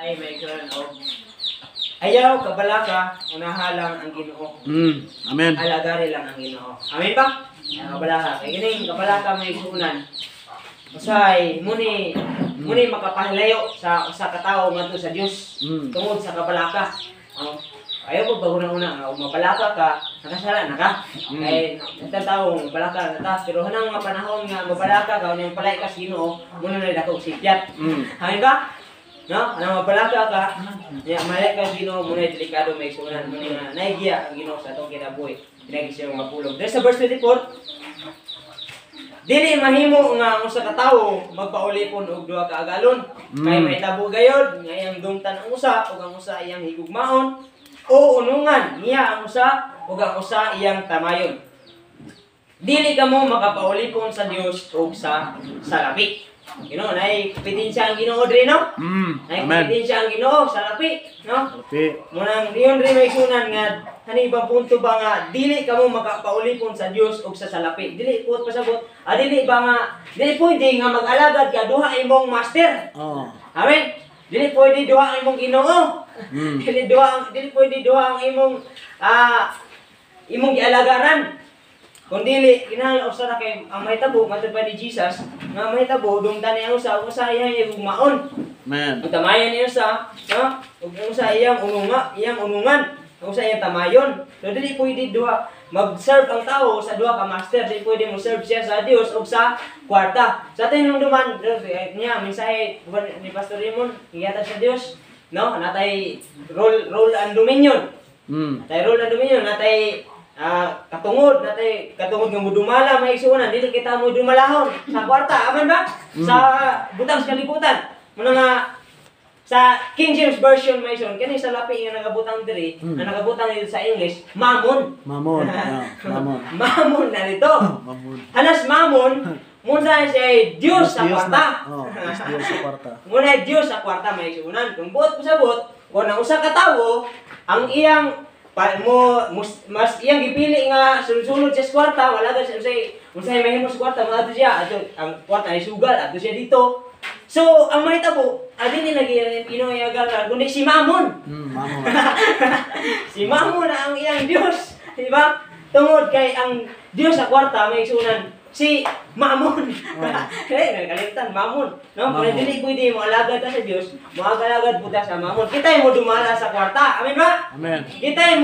ay may karon og ayaw kabalaka unahalang ang Ginoo. Amen. Alagari lang ang Ginoo. Amen ba? Ang kabalaka kay kining kabalaka may sunan. Usay muni makapahilayo sa usa ka tawo ngadto sa Dios tungod sa kabalaka. Ayaw mo bago na una nga mabalaka ka nakasala na ka. Kay tawo mabalaka na ta pero hanang mga panahon nga mabalaka ka unyang palay ka sa Ginoo muna na dako sigyat. Amen ba? No, ana mabalaka ka, ya malay ka Ginoo muna delikado may sunan muna nga naigiya ang Ginoo sa atong kinabuhi. Pinagi siya mapulong. There's a verse 24. Dili mahimo nga usa ka tawo magpaulipon og duha ka agalon. Kay mahitabo gayod nga iyang dungtan ang usa ug ang usa iyang higugmaon o unungan niya ang usa ug ang usa iyang tamayon. Dili kamo makapaulipon sa Dios ug sa salapi. Ginoo nay kompetensya ang Ginoo diri no? Nay kompetensya ang Ginoo sa lapi, no? Salapi. Munang diyon rin may sunan nga hani ibang punto ba nga dili kamo makapaulipon sa Dios ug sa salapi. Dili puot pasabot. Dili ba nga dili pwede nga mag-alagad ka duha imong master. Amen. Dili pwede duha ang imong Ginoo. Dili pwede duha ang imong imong gialagaran. Kung dili kinahanglan usa ra kay ang mahitabo matod pa ni Jesus nga mahitabo dungtan niya usa iyang higugmaon. Amen. Ang tamayan niya usa, no? Ug usa iyang unungan, usa iyang tamayon. So dili pwede duha mag-serve ang tawo sa duha ka master, dili pwede mo serve siya sa Dios ug sa kwarta. Sa atin duman niya mensahe ni Pastor Raymond, giyata sa Dios, no? Natay role and dominion. Natay role and dominion, natay katungod nga mudumala may isunan dili kita mo dumalahon sa kwarta aman ba sa butang sa kalibutan muna nga sa King James version may isunan kani sa lapi nga nagabutang diri ang nagabutang dito sa English mamon mamon na dito hanas mamon muna siya Dios sa kwarta Dios sa kwarta muna Dios sa kwarta may isunan kung buot pasabot kung ang usa ka tawo ang iyang mas iyang gipili nga sunod-sunod siya sa kwarta wala ka unsay mahimo sa kwarta mga siya ato ang kwarta ay sugal ato siya dito so ang mahitabo adin ni inoyagal kundi si Mamon si Mamon na ang iyang Dios di ba tungod kay ang Dios sa kwarta may sunan si Mamon. Nagkalimutan Mamon. No, kung dili pwede mo alagad ka sa Dios, moagalagad puta sa Mamon. Kitay mo dumala sa kwarta. Amen ba? Amen. Kitay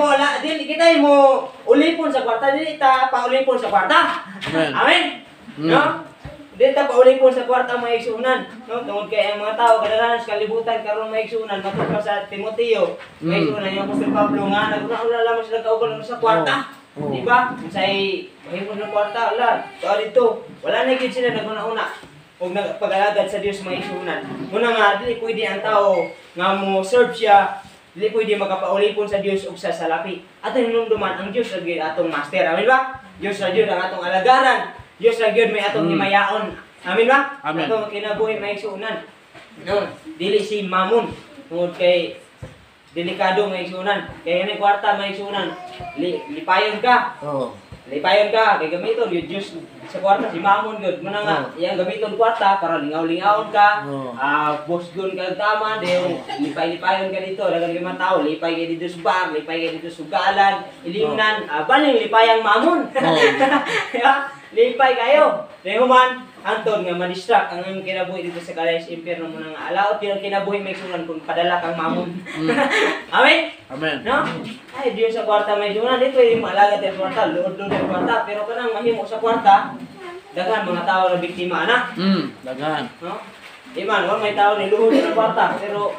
mo ulipon sa kwarta, dili ta paulipon sa kwarta. Amen. Amen. No? Dili ta paulipon sa kwarta maigsunan. No, tungod kay ang mga tao kadalanan sa kalibutan karon maigsunan matud pa sa Timoteo. Maigsunan yung Apostol Pablo nga naguna lamang sila kaugal sa kwarta. Di ba? Say mahimo ng kwarta ala. So dito, wala na gid sila naguna-una og nagpag-alagad sa Dios mga isunan. Muna nga dili pwede ang tao nga mo serve siya, dili pwede makapaulipon sa Dios ug sa salapi. Ato hinumduman ang Dios ra gyud atong master. Amen ba? Dios ra gyud ang atong alagaran. Dios ra gyud may atong himayaon. Amen ba? Amen. Atong kinabuhi may isunan. No, dili si Mamon tungod kay delikado may isunan. Kaya ni kwarta may isunan. Lipayon ka. Lipayon ka kay gamiton yung Diyos sa kwarta si Mamon gyud. Muna nga iyang gamiton kwarta para lingaw-lingawon ka. Bosgon ka tama de lipay-lipayon ka dito daghang 5 tawo lipay ka dito sa bar, lipay ka dito sa sugalan, ilimnan, baling lipayang Mamon. Lipay kayo. Rehuman antod nga ma-distract ang imong kinabuhi dito sa Calais Impierno mo nga alaot yung kinabuhi may sunan kung padala kang Mamon. Amen. Amen. No? Ay Dios sa kwarta may sunan dito yung malagad sa kwarta, lord sa kwarta, pero kanang mahimo sa kwarta daghan mga tao na biktima ana. Daghan. No? Iman, may tao ni luhod sa kwarta, pero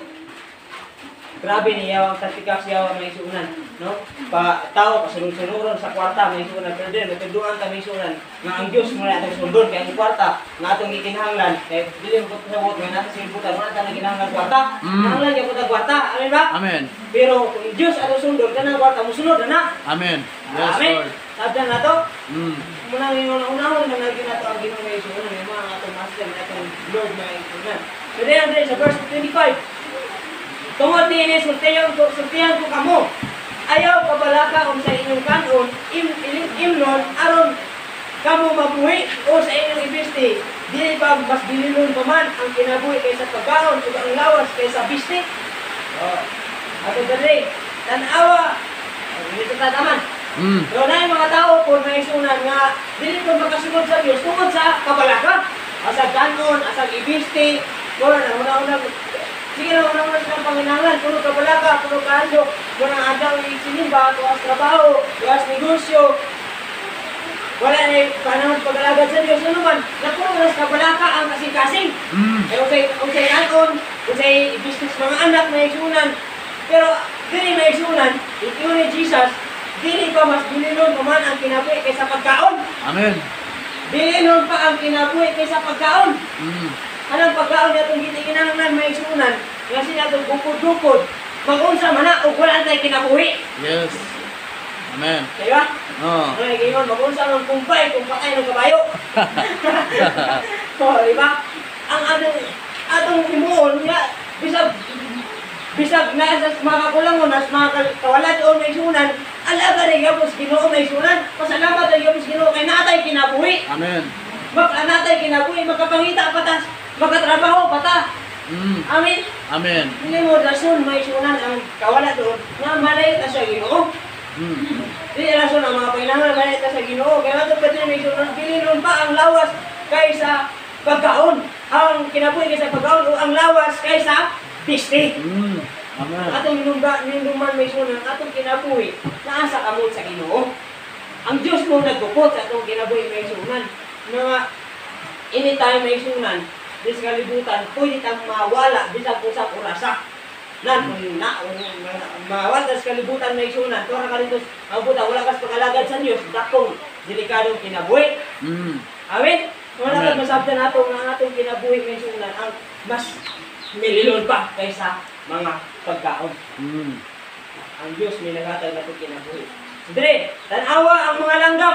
grabe niya ang tatika siya may sunan, no? Tao pasunod-sunuron sa kwarta may sunan, pero din matuduan ta may sunan nga ang Dios mo na atong sundon kay ang kwarta nga atong gikinahanglan kay dili mo pagkawot nga nasa simputan wala ta gikinahanglan kwarta. Kinahanglan gyud ta kwarta, amen ba? Amen. Pero kung Dios atong sundon kanang kwarta mo sunod na. Amen. Yes, amen. Lord. Sabdan na to. Muna ni unahon na naginato ang Ginoo may sunan nga mga atong master atong Lord may sunan. So then sa verse 25 tungod din sultihan ko kamo. Ayaw kabalaka sa inyong kanon, imnon aron kamo mabuhi o sa inyong ibiste. Dili ba mas dililon pa man ang kinabuhi kaysa pagkaon ug ang lawas kaysa biste? Oh. Ato dali, tanawa. Dito tataman. So na yung mga tao kung may sunan nga dili ko makasunod sa Dios tungod sa kabalaka. Asag kanon, asag ibiste, wala na una-una. Sige na una-una sa panginahanglan, puro kabalaka, puro kahandok, puro ang adaw isinimba, tuwas trabaho, tuwas negosyo. Wala na yung panahon pag-alagad sa Diyos. Ano man, napuro na sa kabalaka ang kasing-kasing. Usay kanon, usay business mga anak na isunan. Pero dili na isunan, ito ni Jesus, dili pa mas bilinon pa man ang kinabuhi kaysa pagkaon. Amen. Bilinon pa ang kinabuhi kaysa pagkaon. Anong pagkaon na itong kinahanglan may isunan, nga sila itong bukod-bukod, mag-unsa man na, o wala tayo kinabuhi. Yes. Amen. Diba? Oh. Ay, ngayon, mag-unsa man kumpay ng kabayo. O, diba? Ang atong himuon, nga, bisag na sa mga kakulangon, as mga kawalan doon may isunan, alaga rin yapos Ginoo may isunan, pasalamat rin yapos Ginoo kay natay kinabuhi. Amen. Natay kinabuhi, makapangita patas, makatrabaho pata. Amen. Amen. Hindi mo rason may isunan ang kawala doon, nga malay ka sa Ginoo. Hindi rason ang mga painangan, malay ka sa Ginoo. Kaya ito pati may isunan, pilinon pa ang lawas kaysa pagkaon. Ang kinabuhi kaysa pagkaon o ang lawas kaysa piste. Amen. Atong ninduman may sunan, atong kinabuhi, naasa kamot sa Ginoo. Ang Diyos mo nagkupot sa atong kinabuhi may sunan. Nga, anytime may sunan, di sa kalibutan, pwede tang mawala, bisag usap orasa. Mawala sa kalibutan may sunan. Tora ka dito, mabuta, wala kas pag-alagad sa Diyos, dakong, delikadong kinabuhi. Amen? Wala ka masabdan atong nga atong kinabuhi may sunan, ang mas mililon pa kaysa mga pagkaon. Ang Diyos may nagatag na ito kinabuhi. Dre, tanawa ang mga langgam.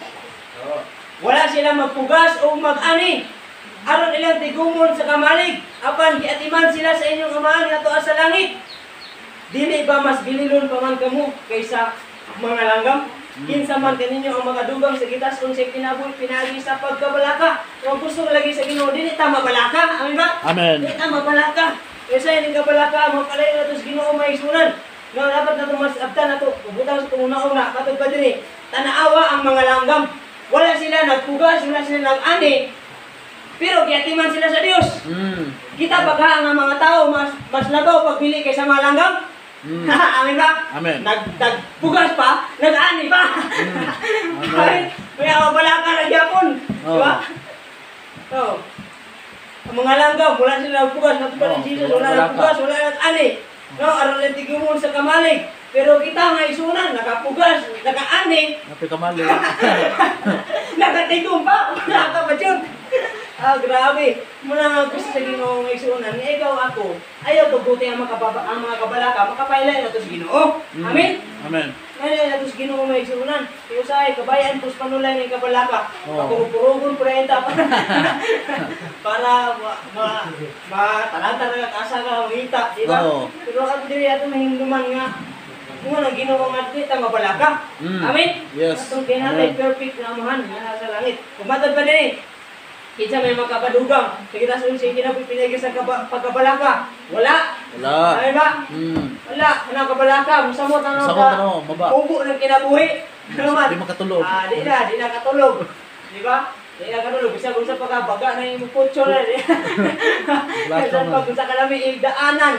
Wala sila magpugas o mag-ani. Aron ilang tigumon sa kamalig. Apan giatiman sila sa inyong amahan nga tuwa sa langit. Dili ba mas bililon pa man kamo kaysa mga langgam? Kinsa man kaninyo ang makadugang sa gitas kung sa kinabuhi pinagi sa pagkabalaka. Kung gusto lagi sa Ginoo, dili ta mabalaka. Amen ba? Amen. Dili ta mabalaka. Kasi yung kabalaka, magpalayo na ito sa Ginoo may isunan. No, dapat na ito mas abtan na ito. Butang sa una-una, katog pa din eh. Tanaawa ang mga langgam. Wala sila nagpugas, wala sila nag-ani. Pero kiyatiman sila sa Diyos. Kita paghaan ang mga tao, mas labaw pagbili kaysa mga langgam. Amen ba? Amen. Nagpugas pa, nag-ani pa. Amen. Kaya mabalaka na gyapon. Diba? Oh. Ang mga langgam, wala sila nagpugas. Natupad ni Jesus, wala nagpugas, wala nag-ani. No, aron lang tigumon sa kamalig. Pero kita nga isunan, nakapugas, naka-ani. Napi kamali. Nakatigum pa, nakapadyod. Grabe. Muna nga gusto sa Ginoo nga isunan. Ikaw ako, ayaw tuguti ang mga kabalaka, makapailay na ito sa Ginoo. Amen? Amen. Ngayon na ito sa Ginoo nga isunan. Kaya usay, kabayan pus panulay ng kabalaka. Oh. Pagkurupurugon, prenta pa. Para matalanta na kasa ka, humita. Diba? Oo. Pero ako diri ato mahingduman nga. Kung ang Ginoo nga dito, mabalaka. Amen? Yes. Atong kinatay perfect na amahan nga sa langit. Kumatad pa din eh. Kinsa may makapadugang. Kita sa siya kinapipinigil sa pagkabalaka. Wala. Wala. Amen ba? Wala. Anong kabalaka? Musamot ang Maba. kubo ng kinabuhi. Ano man? Di makatulog. Di na katulog. Di ba? Di na katulog. Bisa kung sa pagkabaga na yung putso na. Kasi pag sa kalami igdaanan.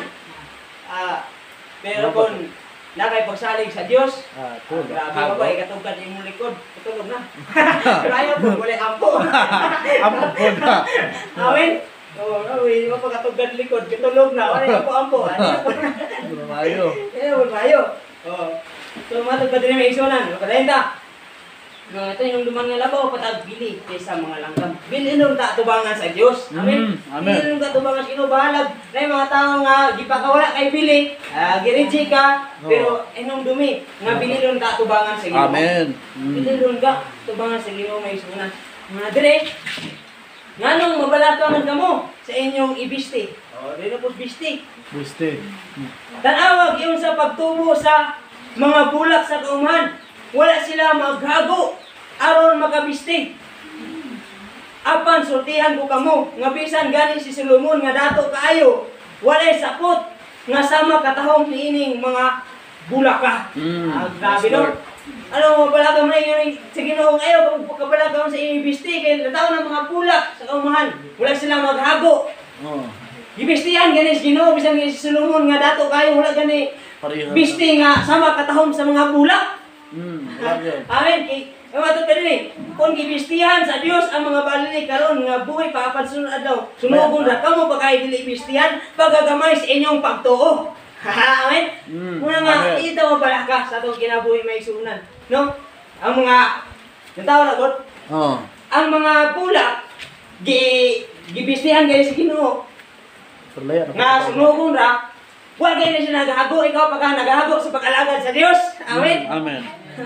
Pero kung nakay pagsalig sa Diyos, grabe ka ba, ikatugad yung likod, katulog na. Pero ayaw po, wala ampo. Ampo po na. Amen? Oo, hindi mo pa katugad likod, katulog na, wala ampo. Mayo. Mayo. So, matugad rin may isunan, kadahita. Ito yung duman nga labaw, patag bili kaysa mga langgam. Bili nung katubangan sa Diyos. Amen? Amen. Bili nung katubangan sa inubahalag. Na yung mga tao nga, gipakawala kay bili, girinji ka, pero inong dumi, nga bili nung katubangan sa Ginoo. Amen. Bili nung katubangan sa Ginoo may isunan. Mga dire, nga nung mabalaka man kamo sa inyong ibiste. Di na po biste. Biste. Tanawag yun sa pagtubo sa mga bulak sa kaumahan. Wala sila maghago aron makabiste. Apan sultihan ko kamo nga bisan gani si Solomon nga dato kaayo, walay sapot nga sama katahom niining mga bulaka. Grabe yes, no. Lord. Ano, mabalaga mo na yun sa Ginoo ayaw kung pagkabalaga mo sa ibisti kay nataw ng mga bulak sa kaumahan. Wala sila maghago. Oh. Gibistihan gani sa Ginoo bisan ni si Solomon nga dato kayo wala gani Pareha. bisti nga sama katahom sa mga bulak. Grabe. Amen. Kay matud ka dinhi. Kung gibistihan sa Dios ang mga balili karon nga buhay papan sunod adlaw. Sunugon ra kamo pagkay dili ibistihan pagagamay sa inyong pagtuo. Amen. Muna nga Amen. ito mo pala ka sa atong kinabuhi may sunan. No? Ang mga yung tao na God, Oh. ang mga bulak gibistihan gani sa Ginoo. Perlaya Nga sunugon ra wa gani na siya nagahago ikaw pagka nagahago sa pag-alagad sa Dios. Amen. Amen.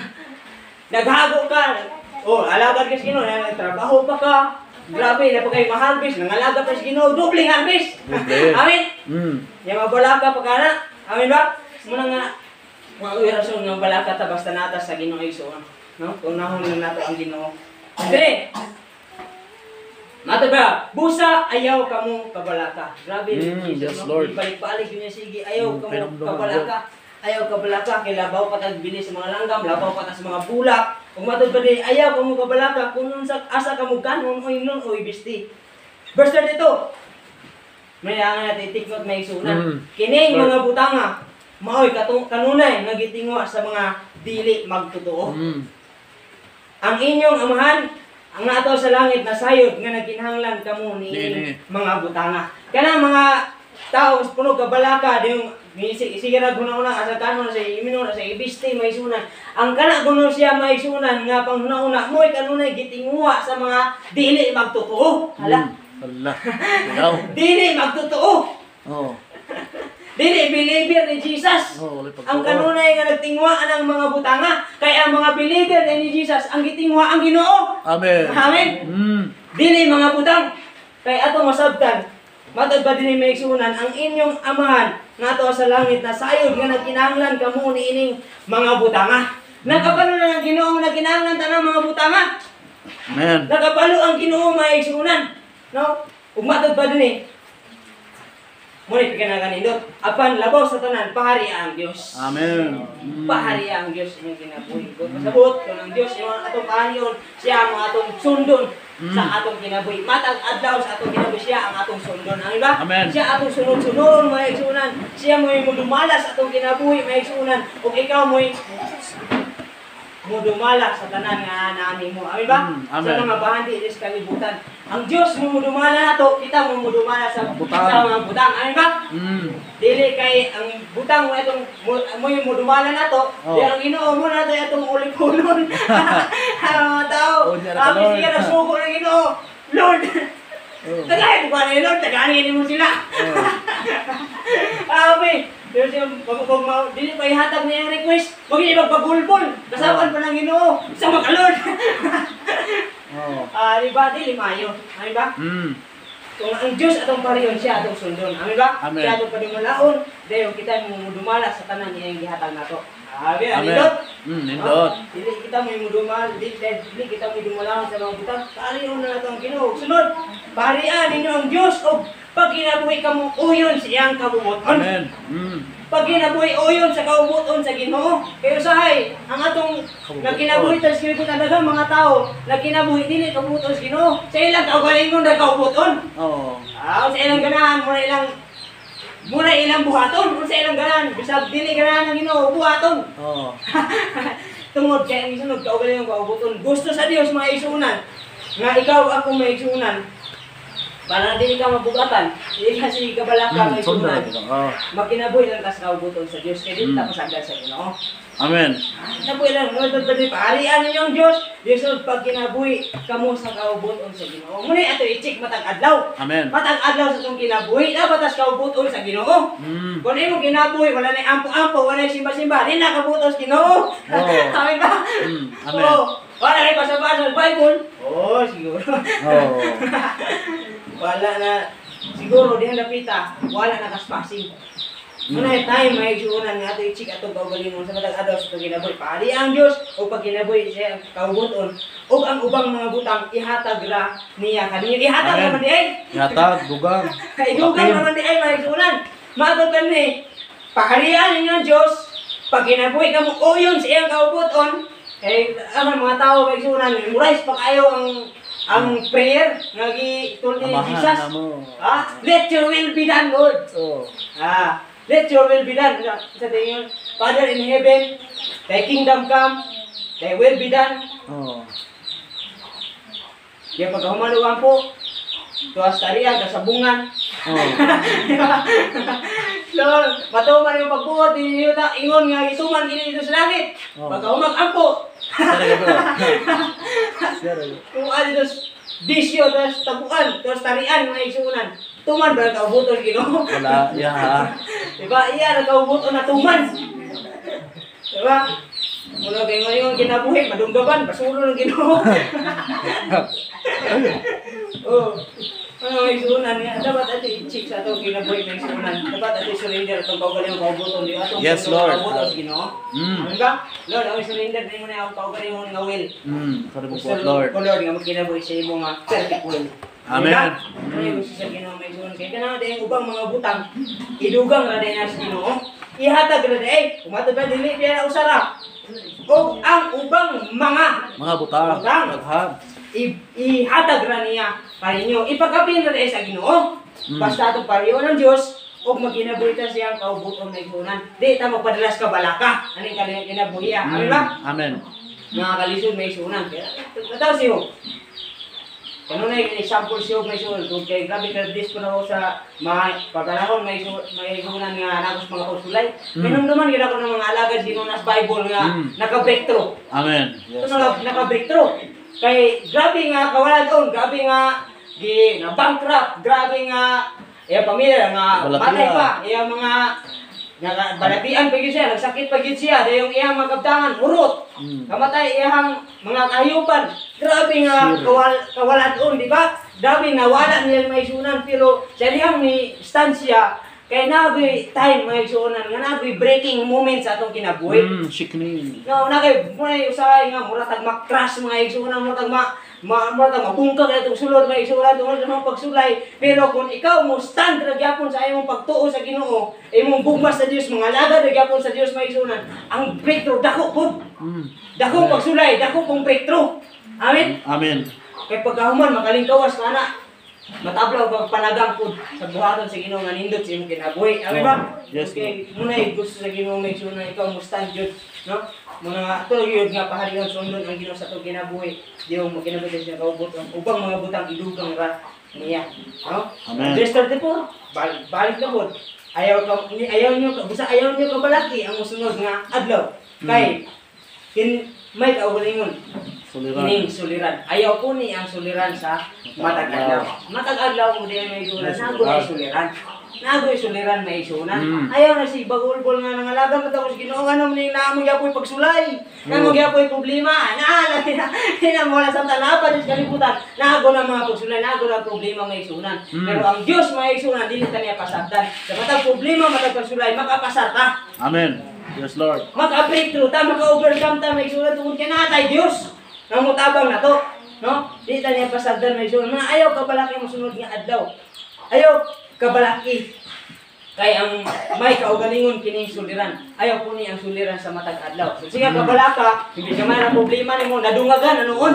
Naghago ka. Oh, alagad ka sa Ginoo, nagtrabaho pa ka. Grabe, na pa kayo ma-harvest, nangalaga pa sa Ginoo, dobleng harvest. Doble. Amen. Mm. Yung mabalaka pa ka na. Amen ba? Muna nga, mga rason nga balaka ta basta nata sa Ginoo isuon. No? Kung nahon lang nato ang Ginoo. Dire. Mato ba? Busa ayaw kamo kabalaka. Grabe, yes, Lord. Balik-balik yun sige, ayaw kamo Pinamduman, kabalaka. Ayaw kabalaka kay labaw pa tag bili sa mga langgam, labaw pa ta sa mga bulak. Kung matod pa di ayaw kamo kabalaka kung sa asa kamo kanon o inon o ibisti. Verse 32. May ang natin tikot may isunan. Kining mga butanga maoy kanunay nga gitingwa sa mga dili magtotoo. Ang inyong amahan ang ato sa langit na sayod nga nagkinahanglan kamo ni mga butanga. Kanang mga tao puno kabalaka yung sige na guna-una asa kanon sa imino sa ibisti may sunan. Ang kana kuno siya may sunan nga panghuna-una moy kanunay gitingwa sa mga dili magtotoo. Hala. Hala. Ikaw. Dili magtotoo. Oh. Dili believer ni Jesus. Oh, wala Ang kanunay nga nagtingwaan ang mga butanga kay ang mga believer ni Jesus ang gitingwa ang Ginoo. Amen. Amen. Dili mga butang kay ato masabtan. Matod ba dinhi may sunan ang inyong amahan nga ato sa langit na sayod nga nagkinahanglan kamo niining mga butanga. Nakapalo na ang Ginoo nga nagkinahanglan tanang mga butanga. Amen. Nakapalo ang Ginoo may sunan. No? Ug matod ba dinhi muli pinagkanindot apan labaw sa tanan pahari ang Dios. Amen. Pahari ang Dios inyong kinabuhi. Kung pasabot kung ang Dios yung atong pahayon, siya ang atong sundon sa atong kinabuhi. Matag adlaw sa atong kinabuhi siya ang atong sundon. Amen ba? Amen. Siya atong sunod-sunod may igsunan. Siya mo'y mudumalas sa atong kinabuhi may igsunan. Ug ikaw mo'y mudumala sa tanan nga nani mo. Amen ba? Amen. Sa mga bahandi is kalibutan. Ang Dios mo mudumala nato, kita mo mudumala sa Butang. sa mga butang. Amen ba? Dili kay ang butang mo itong mo yung mudumala nato, di ang Ginoo mo nato itong ulipulon. Ang mga tao, Oh, diyan na ka, Lord. sige na sugo ng Ginoo. Lord. Tagay ko ba ni Lord, taganin mo sila. Amen. Pero siya, dili pa ihatag niya ang request. Huwag niya magpagulbol. Kasawan pa ng Ginoo. Sa mga Lord. Diba? Dili mayo. Amen ba? Kung ang Diyos atong pariyon, siya atong sundon. Amen ba? Amen. Siya atong panimalaon. Dahil kita mo dumala sa tanan niya yung gihatag nato. Amen. Amen. Nindot? Nindot. Dili kita mo dumal, dili kita mo dumalaon sa mga butang. Pariyon na nato ang Ginoo. Sunod, parian ninyo ang Diyos o pag kinabuhi ka mo uyon siyang kabubuton. Amen. Pag kinabuhi uyon sa kaubuton sa Ginoo. Kaya usahay, ang atong nagkinabuhi sa Espiritu talaga mga tao, nagkinabuhi dili kabubuton sa Ginoo. Sa ilang kaugalingon na kaubuton. Oh. Sa ilang ganahan muna ilang buhaton, sa ilang ganahan, bisag dili ganahan ng Ginoo buhaton. Oh. Tungod kay ang isunod kaugalingon kaubuton. Gusto sa Dios mga isunan nga ikaw ako may isunan. Para dili ka mabugatan, dili ka si kabalaka may isunan. Makinabuhi lang kas kaubuton sa Dios kay dili ta pasagad sa Ginoo. Amen. Nabuhi lang mo to pari parian ninyong Dios. Dios pag kinabuhi kamo sa kaubuton sa Ginoo. Muna ato i-check matag adlaw. Amen. Matag adlaw sa tong kinabuhi dapat as kaubuton sa Ginoo. Kung imo kinabuhi wala na ampo-ampo, wala na simba-simba, di na kabuton sa Ginoo. Amen ba? Amen. Wala na basa-basa sa Bible. Siguro. Wala na siguro dihan napita, wala na kaspasing. Muna time may isuunan nga ato i-check ato kaugalingon sa matag adlaw sa kinabuhi. Pari ang Dios o pag kinabuhi siya ang kaubuton o ang ubang mga butang ihatag ra niya kaniya. Ihatag naman di ay. Yatag, dugang. Idugang naman di ay may isuunan. Mato kani Paharian ninyo ang Diyos, pag kinabuhi ka mo uyon sa iyang kaubuton, ang mga tao maigsunan, memorize pa kayo ang prayer nga tulad ni Amahan Jesus. na mo. Let your will be done, Lord. Oh. Let your will be done. Sa tingin, Father in heaven, thy kingdom come, thy will be done. Oh. Kaya pagkahumaluan po, tuwas tarian, kasabungan. Oh. Lord, matuman yung pagbuot, ingon nga ituman kini dito sa langit. Oh. Pagkahumagampo. Sarap bro. Sarap. Kung ano dito, bisyo, tapos tabuan, tapos tarian, mga isunan. Tuman ba ang kaubuton, Ginoo? Wala. Yeah. Diba? Iya, nagkaubuton na tuman. Diba? Muna kayo ngayon kinabuhi, madunggaban, basulo ng Ginoo. Oh. Ano may sunan niya? Dapat ito i-check sa itong kinabuhi may sunan. Dapat ito i-surrender itong kaugaling kaubuton. Di ba? Yes, Lord. Kaubuton, Ginoo. Ano ka? Lord, ako i-surrender din mo na yung kaugaling mo nga will. Sarap Gusto po, Lord. ko, Lord, nga magkinabuhi sa imo nga perfect will. Amen. Ano yung gusto sa Ginoo may sunan? Kaya ka na yung ubang mga butang, idugang na din na sa Ginoo. Ihatag na din, kumatod na dili, kaya na usara. O ang ubang mga Butang. Butang. ihatag ra niya kaninyo. Ipagkapin na rin sa Ginoo. Basta itong pariyo ng Diyos, o magkinabuhitan siyang kaubuton na isunan. Di ta magpadalas ka balaka. Ano yung kinabuhiya? Amin ba? Amen. Mga kalisod may isunan. Kaya, nataw siyo. Ano na yung example siyo may isunan. Kung kay grabe ka dis ko na ako sa mga pagkalahon may isunan nga nagos mga usulay. Minumduman gina ko ng mga alagad sinunas Bible nga naka-breakthrough. Amen. Yes. Ito naka-breakthrough. Kay grabe nga kawalan doon, grabe nga na bankrupt, grabe nga pamilya nga Balatian. matay pa, mga balatian pa siya, nagsakit pa siya, dahil yung iyang mga kabtangan, urot, kamatay iyang mga kahayupan, grabe nga kawalan doon, di ba? Grabe nawala niya may sunan, pero sa diyang ni stansya, kaya nagoy time may sunan, nga nagoy breaking moment sa atong kinabuhi. Shikni. No, nakay muna usahay nga muratag mak-crash mga igsunan muratag muratag mabungkag na itong sulod mga igsunan tungod sa mga pagsulay. Pero kung ikaw mo stand ra gyapon sa imong pagtuo sa Ginoo, imong bugmas sa Dios, mga lagad ra gyapon sa Dios mga igsunan, ang breakthrough dako pud. Dako pagsulay, dako pong breakthrough. Amen. Amen. Kay pagkahuman makalingkawas ka na. Matablaw pag panagang pud sa buhaton sa Ginoo nga nindot sa imong kinabuhi. Amen ba? Yes, Okay, muna gusto sa Ginoo may sunan ikaw mo stand jud, no? Muna to yun nga paharihan sundon ang Ginoo sa to kinabuhi. Diyo mo kinabuhi sa kaubot ang ubang mga butang idugang ra niya, no? Amen. Verse 34, balik na pud. Ayaw niyo kabalaki ang musunod nga adlaw. Kay may kaugalingon. Kining suliran. Ayaw po ni ang suliran sa matag adlaw. Matag adlaw mo din may suliran. Nagoy suliran. Nagoy suliran may sunan. Ayaw na si bagulbol nga nangalaga mo tapos Ginoo ano man ning naamo gyapoy pagsulay. Naamo gyapoy problema. Naala na mo la sa tanapa dis kalibutan. Nago na mga pagsulay, nago na problema may sunan. Pero ang Dios may sunan dili kaniya pasabtan. Sa matag problema matag pagsulay makapasar ta. Amen. Yes, Lord. Maka-breakthrough ta, maka-overcome ta may sunan tungod kay natay Dios. Namutabang na to, no? Di ta niya pasagdan may sunan. Mga ayaw kabalaki mo sunod nga adlaw. Ayaw kabalaki. Kay ang may kaugalingon kining suliran. Ayaw po ni ang suliran sa matag adlaw. So sige kabalaka, hindi ka man ang problema nimo nadungagan anoon.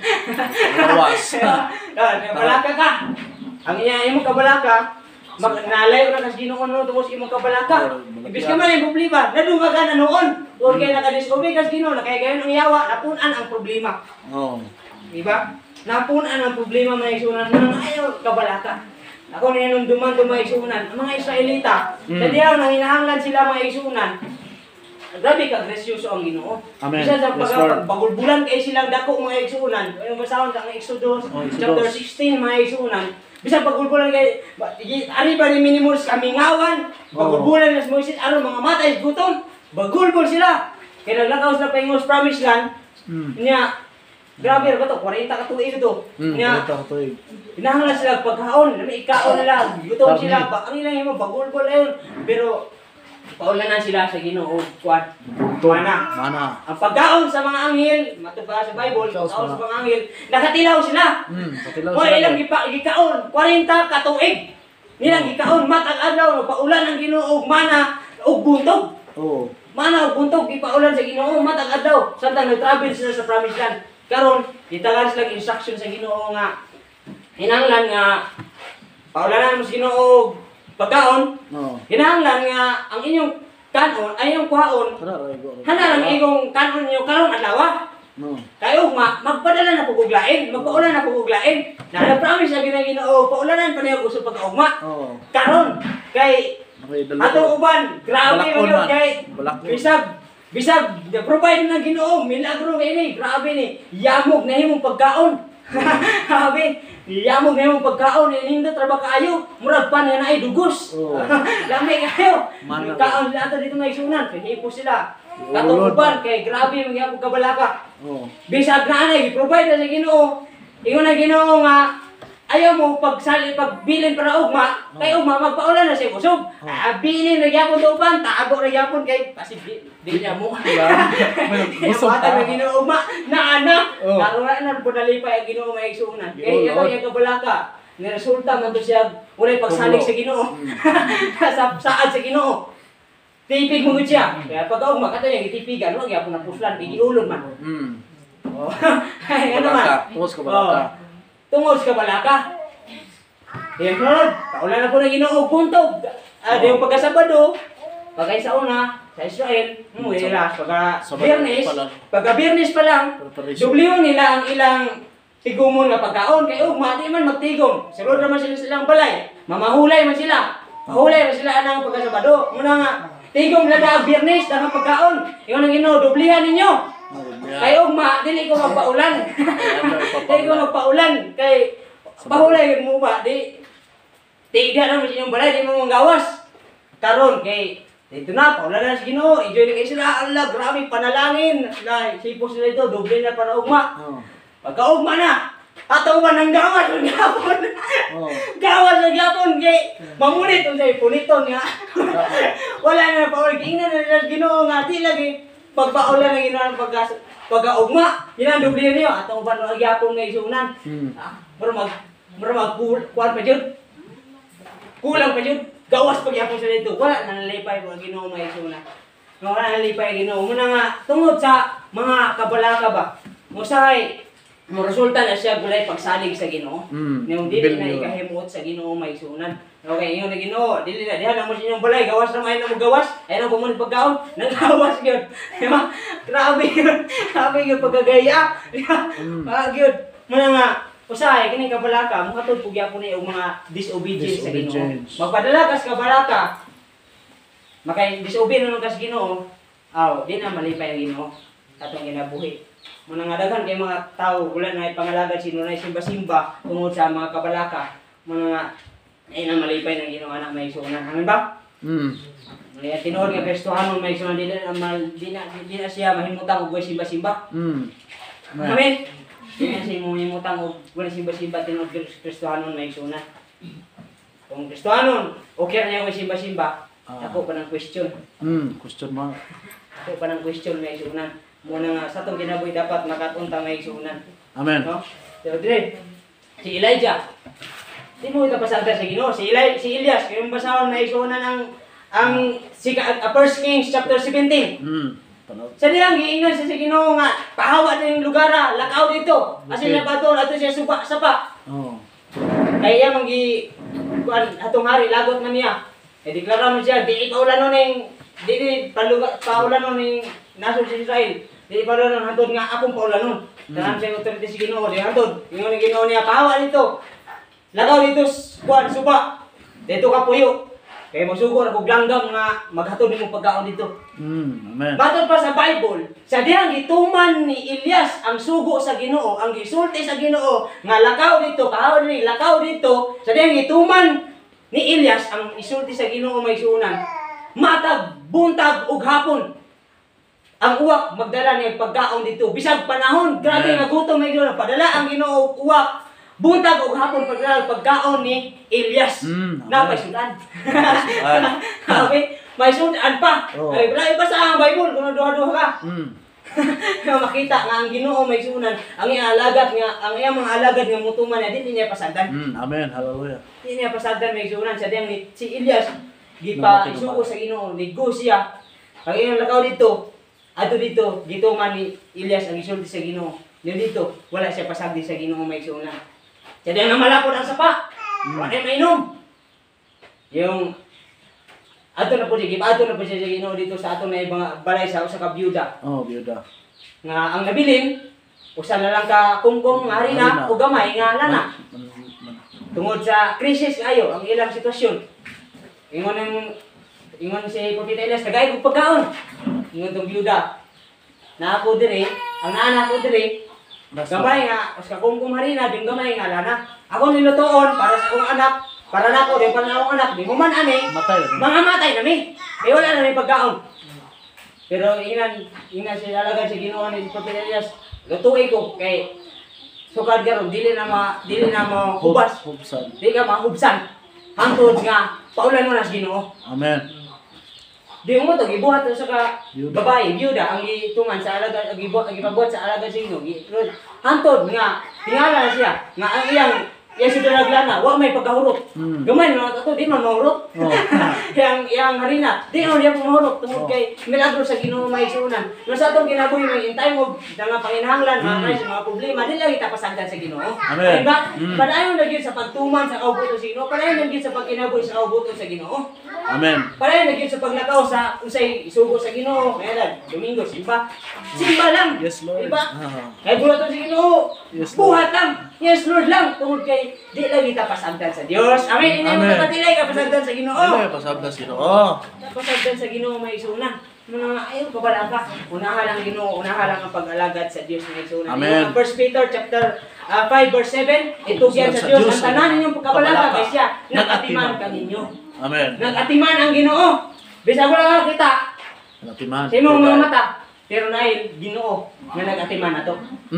Awas. Kabalaka ka. Ang imo kabalaka, nalayo na kas Ginoo no tungod imong kabalaka. Ibis ka man ang problema, nadungagan anoon. O kaya nakadiscover kas Ginoo na kaya gayon ang yawa, napunan ang problema. Oh. Diba? Napunan ang problema mga isunan nang ayaw kabalaka. Ako na nung duman mga isunan, mga Israelita, kadiyaw nang hinahanglan sila mga isunan. Grabe ka gracioso ang Ginoo. Amen. Isa sa Yes, Lord. pagulbulan kay silang dako mga isunan. Yung basahon sa Exodus chapter 16 mga isunan. Bisa pagulbulan kay ari pa ni minimus kamingawan, pagulbulan na si Moises aron mga matay gutom. Bagulbol sila. Kaya naglakaw sila pa yung promised land. Niya, grabe ba ito? 40 ka tuig ito. Niya, hinahanglan sila pagkaon. Ikaon nila. Gutom sila. Ang ilang yung bagulbol na yun. Pero, paulanan sila sa Ginoo. Mana. Ang pagkaon sa mga anghel, matuba sa Bible, pagkaon sa mga anghel, nakatilaw sila. O ilang gikaon, 40 ka tuig. Nilang gikaon, matag adlaw, paulan ang Ginoo, mana, og buntog. Oh. Mana og buntog gipaulan sa Ginoo matag adlaw samtang nag-travel sila sa promised land. Karon gitagan sila instruction sa Ginoo nga hinanglan nga paulanan mo sa Ginoo pagkaon. No. Hinanglan nga ang inyong kanon ay inyong kuhaon. Hanarang igong kanon niyo karon adlaw. No. Kayo magpadala na puguglain, magpaulan na puguglain. Na promise na Ginoo, paulanan pa niyo gusto pagkaugma. Oh. Karon kay atong uban, grabe Balakon man man. kay Balakon. bisag provide na Ginoo, milagro ini, grabe ni. Yamog na himong pagkaon. Grabe, yamog na himong pagkaon, nindot ra ba kaayo? Murag pan nga naay dugos. Oh. Lami kayo. Mana Kaon sila ato dito may sunan, hipo sila. Oh, Katong Lord. uban kay grabe magyapon kabalaka. Oh. Bisag na anay, provide na sa Ginoo. Ingon na Ginoo nga ayaw mo pagbilin para ugma, kay ugma magpaulan na siya kusog. Bilin na gyapon do uban, tago na gyapon kay kasi di niya mo. Busog Bata pa. na Ginoo ugma, na ana. Oh. Karon na po nalipay ang Ginoo may igsuunan. Kay ito Lord. yung kabalaka. Ni resulta man to siya walay pagsalig sa Ginoo. Saad sa Ginoo. Tipig mo gud siya. Kaya pag ugma kato yung itipigan, wag gyapon na puslan, giulon man. Mm. Oh. Ay, ano man? Balaka. Tungos ka balaka. Tungod ka balaka. Yan Lord, paulan na po na Ginoo buntog. Yung pagkasabado, pagkay sa una, sa Israel, wala, Sabado Biyernes, pa lang. pagka Biyernes pa lang, Preparation. dubliyon nila ang ilang tigumon nga pagkaon. Kay ugma, di man magtigom. Sulod naman sila silang balay. Mamahulay man sila. Mahulay man sila anang pagkasabado. Muna nga, tigom na ang Biyernes, ang pagkaon. Yung ang Ginoo, dublihan ninyo. Kay ugma, dili ko magpaulan. Dili ko magpaulan. Kay pahulay mo ba? Di naman sa inyong balay, di mo manggawas. Karon kay dito na, paulan na sa Ginoo. Enjoy na kayo sila. Allah, grabe panalangin. Sipos sila ito, doble na para ugma. Oh. Pagka-ugma na, ataw ba ng gawas ng gapon? Oh. Gawas ng gapon kay mamunit kung sa'yo, puniton nga. Wala na paulan. Ingnan na nila sa Ginoo nga, di lagi. Pagpaulan na Ginoo ng pagka-ugma. Yan ang doble niyo. Ataw ba ng gapon nga isunan? Hmm. Kuwan pa dyan. Kulang pa dyan. Gawas pag yapon sa dito. Wala na nalipay po ang Ginoo may isunan. Wala na nalipay ang Ginoo. Muna nga, tungod sa mga kabalaka ba, musahay, mo resulta na siya gulay pagsalig sa Ginoo. Nung dili na ikahimot sa Ginoo may isunan. Okay, yun na Ginoo, dili na diha na mo sa inyong balay, gawas na may na mo gawas. Ay na pumunit pagkaon, nagawas gyud. Di ba? Grabe yun. Grabe yun pagkagaya. Di ba? Gyud. Muna nga, usahay kini kabalaka, mukatod pug gyapon ni og mga disobedience sa Ginoo. Disobedience. Magpadala kas kabalaka. Makay disobey naman kas Ginoo. Aw, di na malipay ang Ginoo. Atong ginabuhi. Muna nga daghan kay mga tao wala na pangalagad sino na simba-simba tungod sa mga kabalaka. Muna nga ay na malipay ng Ginoo anak may sunan. Ano ba? Kaya tinuod nga Kristohanon may sunan di na siya mahimutang og simba-simba. Amen. Di na siya mahimutang og wala simba-simba tinuod Kristohanon may sunan. Kung Kristohanon okay ra niya og simba-simba, ako pa ng question. Question mark. Ako pa ng question may sunan. Muna nga sa itong kinabuhi dapat makatunta may sunan. Amen. No? So, dire, si Elijah. Di mo ita pasagda sa Ginoo. Si Elias, kayong basahon may sunan ang 1 Kings chapter 17. Panood. Sa diyang giingon sa Ginoo nga pahawa din yung lugar, lakaw dito. Asin na baton ato siya sapa. Oh. Kaya mangi kuan atong hari lagot man niya. Deklara mo siya di paulanon ning di paulanon ning nasod sa Israel. Di paulanon hantod nga akong paulanon. Tanan sa authority si Ginoo di hantod. Ingon ni Ginoo niya pahawa dito. Lakaw dito kuan suba. Dito ka puyo. Kaya masugo na kog langgam nga maghatod nimo pagkaon dito. Amen. Batod pa sa Bible, sa dihang gituman ni Elias ang sugo sa Ginoo, ang gisulti sa Ginoo nga lakaw dito, kahaw ni lakaw dito, sa dihang gituman ni Elias ang isulti sa Ginoo may sunan. Matag, buntag ug hapon. Ang uwak magdala niya pagkaon dito. Bisag panahon, grabe nga gutom may Ginoo, padala ang Ginoo uwak. Buntag ug hapon padala pagkaon ni Elias. Napay sudan. Okay, may sudan pa. Ay, wala pa sa ang Bible kung duha-duha ka. Makita nga ang Ginoo may sunan, ang iyang alagad nga, ang iyang mga alagad nga mutuman niya, di niya pasagdan. Amen. Hallelujah. Di niya pasagdan may sunan sa diyang ni si Elias. gipa isugo sa Ginoo, ligo siya. Ang iyang lakaw dito, ato dito, dito man ni Elias ang isulti sa Ginoo. Dito, wala siya pasagdi sa Ginoo may sunan. Kaya na malapod ang sapa. Wala mainom. Yung ato na po siya sa Ginoo dito sa ato na ibang balay sa usa ka byuda. Oh, biyuda. Nga ang nabilin usa na lang ka kungkong nga harina o gamay nga lana. Tungod sa krisis ayo ang ilang sitwasyon. Ingon si Propeta Elias tagay og pagkaon. Ingon tong byuda. Na ako dire, ang nana ko dire gamay nga, usa ka kungkong harina, ding gamay nga lana. Ako nilutoon para sa akong anak, para nako din para sa akong anak. Di mo man ani, Matay. mga matay na mi. Kaya wala na may pagkaon. Pero ingan si lalagan si Ginoo ni Propeta Elias. Lutuin ko kay sukad karon dili na mo hubas. Hubsan. Di ka mahubsan. Hangtod nga paulan mo na sa Ginoo. Amen. Di mo to gibuhat sa ka Byuda. babae, byuda ang gituman sa alaga, ang gipabuhat sa alaga sa Ginoo. Hangtod nga tingala na siya nga ang iyang sudah naglana, wa may pagkahurot. Gamay na ato di man mahurot. Oh. yang harina, di man diya mahurot tungod kay milagro sa Ginoo may sunan. No sa atong kinabuhi may intay mo nga panginahanglan, mga problema, dili lang kita pasagdan sa Ginoo. Amen. Diba? Padayon na gyud sa pagtuman sa kaubuton sa Ginoo, padayon na gyud sa pagkinabuhi sa kaubuton sa Ginoo. Amen. Padayon na gyud sa paglakaw sa usay isugo sa Ginoo. Kaya Domingo simba. Simba lang. Yes, Lord. Diba? Ah. Kay bulaton sa Ginoo. Yes, Lord. Buhat lang. Yes, Lord lang. Tungod kay di lang kita pasagdan sa Dios. Amen. Hindi mo Amen. kapatilay ka pasagdan sa Ginoo. Ano pasabda sino? Oh. Pasagdan sa Ginoo may sunan. Mga ayaw kabala ka. Unahan ang Ginoo, unahan lang ang pag-alagad sa Dios may sunan. Amen. 1 Peter chapter 5 verse 7, itugyan sa Dios ang tanan ninyong pagkabalaga kay siya nagatiman kaninyo. Amen. Nagatiman ang Ginoo. Bisag wala kita Natiman. sa imong mga mata. Pero dahil Ginoo nga nagatiman nato.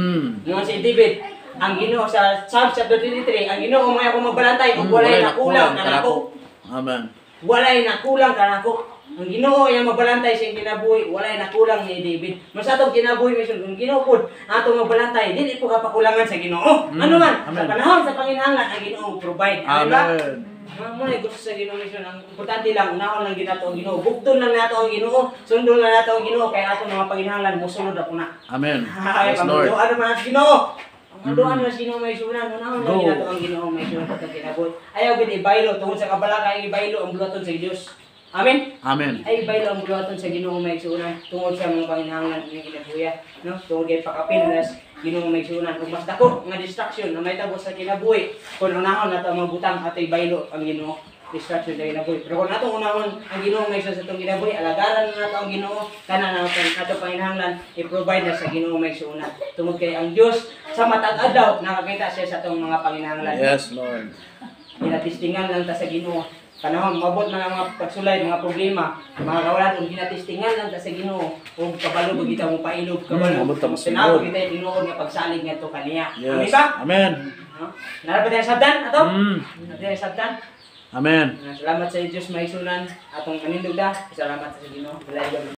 Nga si David, ang Ginoo sa Psalm chapter 23, ang Ginoo may ako magbalantay ug walay nakulang kanako. Amen. Walay nakulang kanako. Ang Ginoo ay magbalantay sa kinabuhi, walay nakulang ni David. Mas atong kinabuhi mission kung Ginoo pud atong magbalantay, dili po kapakulangan sa Ginoo. Ano man, sa Amen. panahon sa panginahanglan ang Ginoo provide. Ano ba? Amen. Mga muna gusto sa Ginoo mission, ang importante lang unahon lang ginato ang Ginoo. Bugton lang nato ang Ginoo, sundon lang nato ang Ginoo kay ato mga panginahanglan mosunod ako na. Amen. Ay, Yes, Lord. ano man ang Ginoo. Ang doan na Ginoo may sunan, unahon lang Go. ginato ang Ginoo may sunan patag kinabuhi. Ayaw gid ibaylo tungod sa kabalaka ay ibaylo ang bulaton sa Dios. Amen. Amen. Ay ibaylo ang bulaton sa Ginoo may sunan tungod sa mga panginahanglan ng kinabuhi, no? Tungod kay pakapin nas Ginoo may sunan ug mas dako nga distraction na may tabo sa kinabuhi. Kung unahon nato ang mga butang ato ibaylo ang Ginoo distraction sa kinabuhi. Pero kung nato unahon ang Ginoo may sunan sa tong kinabuhi, alagaran na nato ang Ginoo kana na nato panginahanglan i-provide na sa Ginoo may sunan. Tungod kay ang Dios sa matag adlaw nakakita siya sa tong mga panginahanglan. Yes, Lord. Ginatistingan lang ta sa Ginoo. Kanahon mabot man ang mga pagsulay, mga problema, mga kawalan ug ginatistingan lang ta sa Ginoo. Ug kabalo ba kita mo pailog kabalo. Mabot ta mo Tinago sunod. kita tinuod nga pagsalig ngadto kaniya. Amen Yes. ba? Amen. No? Nara pa tayo sabdan ato? Mm. Nara tayo sabdan. Amen. Salamat sa Dios may sunan atong manindog da. Salamat sa Ginoo. Balay